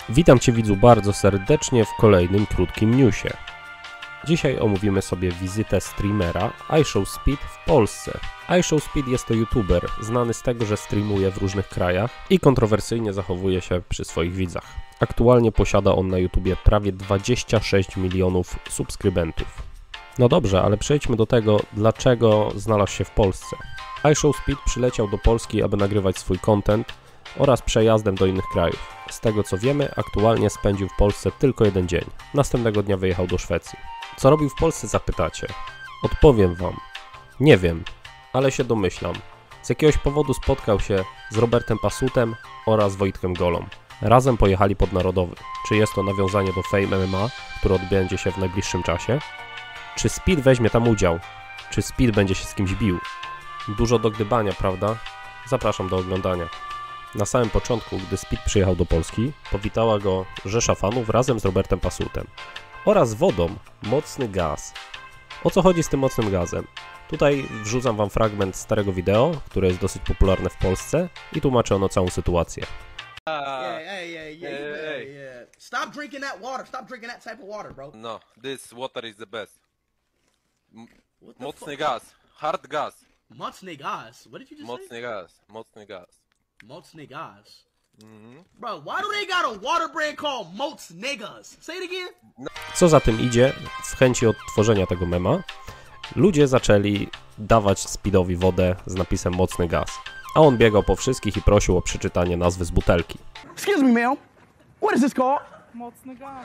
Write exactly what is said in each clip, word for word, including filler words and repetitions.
Witam Cię, widzu, bardzo serdecznie w kolejnym krótkim newsie. Dzisiaj omówimy sobie wizytę streamera iShowSpeed w Polsce. iShowSpeed jest to youtuber znany z tego, że streamuje w różnych krajach i kontrowersyjnie zachowuje się przy swoich widzach. Aktualnie posiada on na YouTubie prawie dwadzieścia sześć milionów subskrybentów. No dobrze, ale przejdźmy do tego, dlaczego znalazł się w Polsce. iShowSpeed przyleciał do Polski, aby nagrywać swój content oraz przejazdem do innych krajów. Z tego co wiemy, aktualnie spędził w Polsce tylko jeden dzień. Następnego dnia wyjechał do Szwecji. Co robił w Polsce, zapytacie? Odpowiem wam. Nie wiem, ale się domyślam. Z jakiegoś powodu spotkał się z Robertem Pasutem oraz Wojtkiem Golą. Razem pojechali pod Narodowy. Czy jest to nawiązanie do Fame M M A, które odbędzie się w najbliższym czasie? Czy Speed weźmie tam udział? Czy Speed będzie się z kimś bił? Dużo do gdybania, prawda? Zapraszam do oglądania. Na samym początku, gdy Speed przyjechał do Polski, powitała go rzesza fanów razem z Robertem Pasutem oraz wodą Mocny Gaz. O co chodzi z tym mocnym gazem? Tutaj wrzucam wam fragment starego wideo, które jest dosyć popularne w Polsce i tłumaczy ono całą sytuację. Hey, hey, hey, yeah, you better, yeah. Stop drinking that water. Stop drinking that type of water, bro. No, this water is the best. M What the Mocny fuck? gaz, hard gaz. Mocny gaz. What did you just Mocny say? gaz, mocny gaz. Mocny gaz. Mhm. Bro, why do they got a water brand called Mocny Gaz? Say it again. Co za tym idzie, w chęci odtworzenia tego mema, ludzie zaczęli dawać Speedowi wodę z napisem Mocny Gaz, a on biegał po wszystkich i prosił o przeczytanie nazwy z butelki. Excuse me, ma'am. What is this called? Mocny gaz.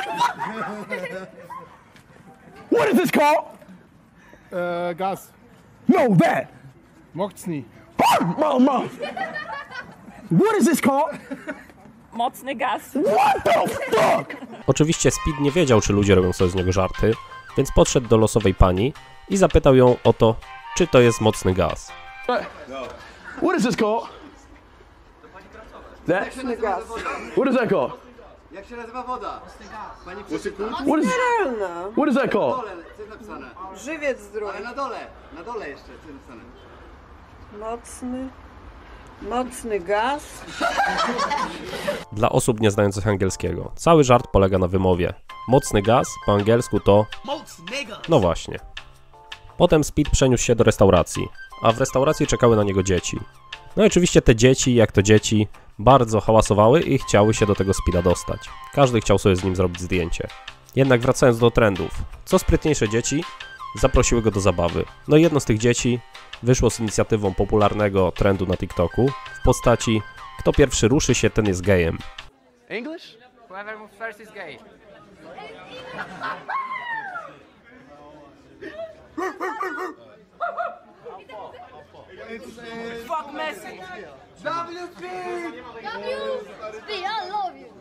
What is this called? Uh, gaz. No, that. Mocny. Mom, mom. What is this called? Mocny gaz. What the fuck? Oczywiście Speed nie wiedział, czy ludzie robią sobie z niego żarty, więc podszedł do losowej pani i zapytał ją o to, czy to jest mocny gaz. What is this called? That? What is that called? Jak się nazywa woda? Pani What is, Mineralna. what is that called? dole, co jest napisane? Żywiec zdrowy. Ale na dole, na dole jeszcze, co jest napisane? Mocny. Mocny gaz. Dla osób nie znających angielskiego, cały żart polega na wymowie. Mocny gaz po angielsku to... Mocny Gaz. no właśnie. Potem Speed przeniósł się do restauracji, a w restauracji czekały na niego dzieci. No i oczywiście te dzieci, jak to dzieci, bardzo hałasowały i chciały się do tego Speeda dostać. Każdy chciał sobie z nim zrobić zdjęcie. Jednak wracając do trendów, co sprytniejsze dzieci zaprosiły go do zabawy. No i jedno z tych dzieci wyszło z inicjatywą popularnego trendu na TikToku w postaci kto pierwszy ruszy się, ten jest gejem. English? Whoever moves first is gay. Fuck Messi. W P! I love you.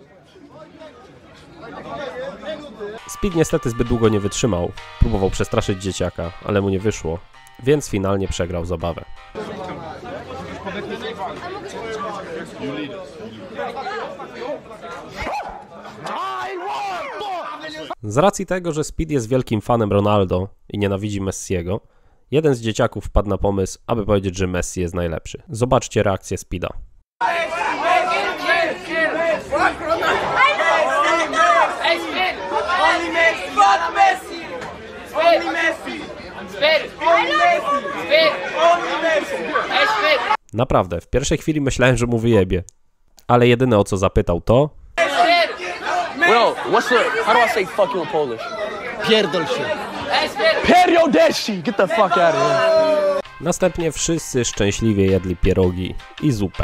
Speed niestety zbyt długo nie wytrzymał, próbował przestraszyć dzieciaka, ale mu nie wyszło, więc finalnie przegrał zabawę. Z racji tego, że Speed jest wielkim fanem Ronaldo i nienawidzi Messiego, jeden z dzieciaków wpadł na pomysł, aby powiedzieć, że Messi jest najlepszy. Zobaczcie reakcję Speeda. Only Messi. Fuck Messi. Only Messi. Spit. Only Messi. Spit. Only Messi. Hey, spit. Naprawdę, w pierwszej chwili myślałem, że mu wyjebie, ale jedyne o co zapytał to... Bro, what's the, how do I say fuck you in Polish? Pierdol się. Hey, spit. Periodeshi. Get the fuck out of here. Następnie wszyscy szczęśliwie jedli pierogi i zupę.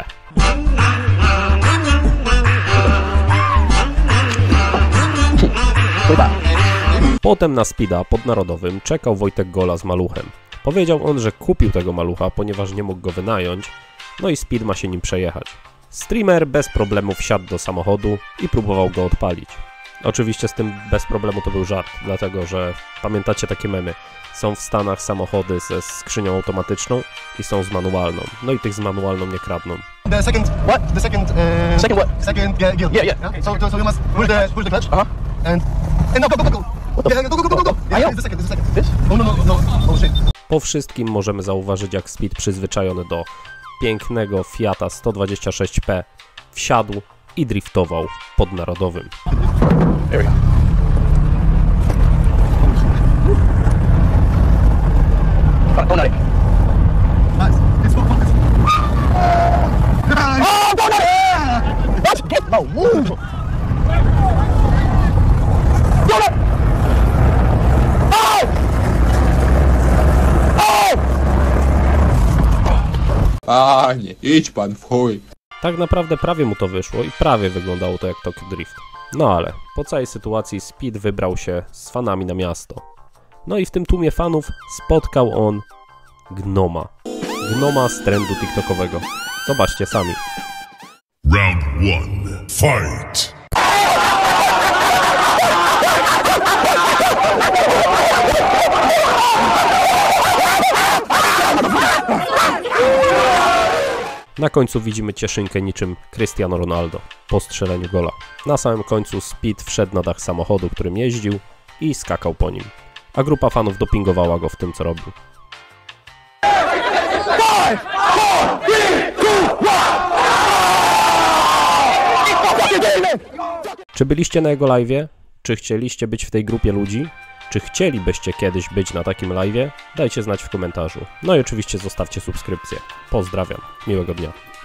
Potem na Speeda pod Narodowym czekał Wojtek Gola z maluchem. Powiedział on, że kupił tego malucha, ponieważ nie mógł go wynająć, no i Speed ma się nim przejechać. Streamer bez problemu wsiadł do samochodu i próbował go odpalić. Oczywiście z tym bez problemu to był żart, dlatego że pamiętacie takie memy. Są w Stanach samochody ze skrzynią automatyczną i są z manualną. No i tych z manualną nie kradną. The second what? The second uh, second what? Second gear. Yeah, yeah. yeah? So, so so you must push the push the clutch. Uh huh. And and no go go go go. Yeah, go go go go go. Yeah, it's the second, it's the second. This? Oh no no no. Oh shit. Po wszystkim możemy zauważyć, jak Speed przyzwyczajony do pięknego Fiata sto dwadzieścia sześć P wsiadł i driftował pod Narodowym. There we go. Come on, don't let it. Nice. It's focus. Oh, don't let it! What? Get the move! Don't let it! Oh! Oh! Panie, idź pan w chuj. Tak naprawdę prawie mu to wyszło i prawie wyglądało to jak Tokyo Drift. No ale po całej sytuacji Speed wybrał się z fanami na miasto. No i w tym tłumie fanów spotkał on Gnoma. Gnoma z trendu tiktokowego. Zobaczcie sami. Round one. Fight! Na końcu widzimy cieszynkę niczym Cristiano Ronaldo po strzeleniu gola. Na samym końcu Speed wszedł na dach samochodu, którym jeździł i skakał po nim. A grupa fanów dopingowała go w tym, co robił. Czy byliście na jego live'ie? Czy chcieliście być w tej grupie ludzi? Czy chcielibyście kiedyś być na takim live'ie? Dajcie znać w komentarzu. No i oczywiście zostawcie subskrypcję. Pozdrawiam. Miłego dnia.